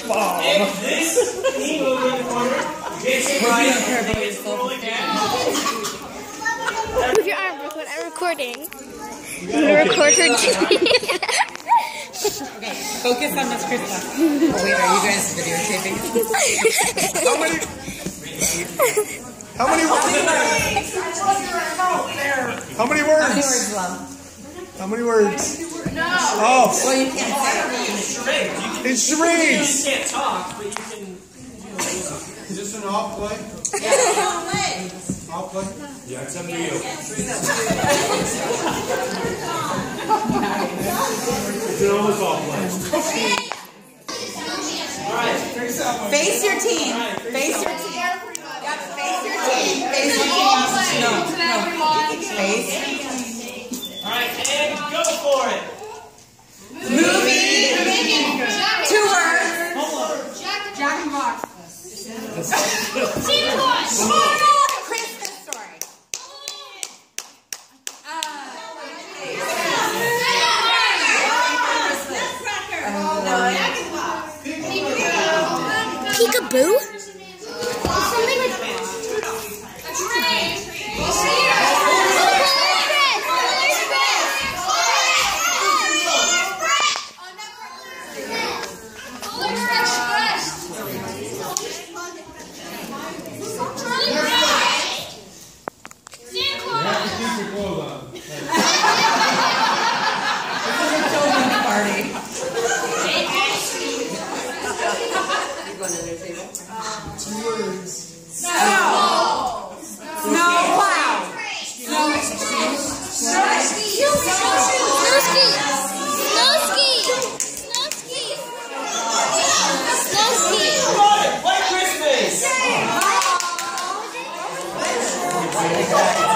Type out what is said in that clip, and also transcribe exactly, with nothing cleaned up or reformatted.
bomb. If this team over in the corner gets it right, they get to roll again. Move your arm, Brooklyn. I'm recording. I'm gonna record her doing it. Okay, focus on Miss Krista. Oh wait, are you guys videotaping? How many? How many words? How many words? How many words, Love? How many words? No. Oh. Well, you can't say. It's charades. You can, It's charades. You can't talk, but you can. Is this an off play? Yeah. Off play? Yeah, it's up to you. It's an almost all play. Alright. Face your team. Face your team. Yep, face your team. Face your team. No, no. Face. Alright, and go for it. Movie. Two words. Jack and Box. Christmas story. Peekaboo? Play Christmas!